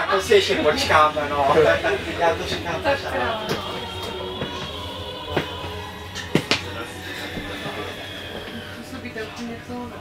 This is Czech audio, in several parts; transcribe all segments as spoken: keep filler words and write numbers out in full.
to si ještě počkáme, no. Já to říkám pořád. Působíte úplně to, no.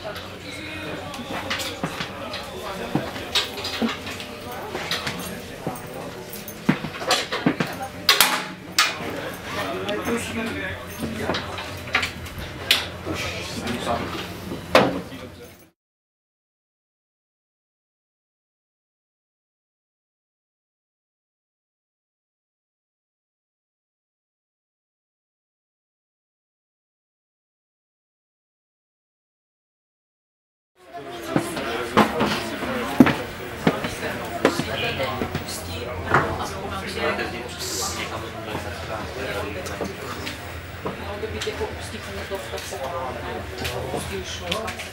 Mělo by být jako ústí knutovka se ústí už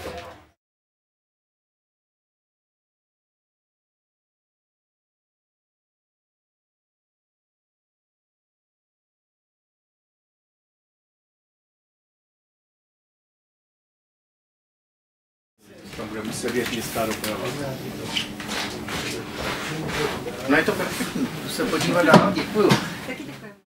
Tam budeme sedět městá doprava. No je to perfektní, jdu se podívat dál, děkuju. Taky děkuji.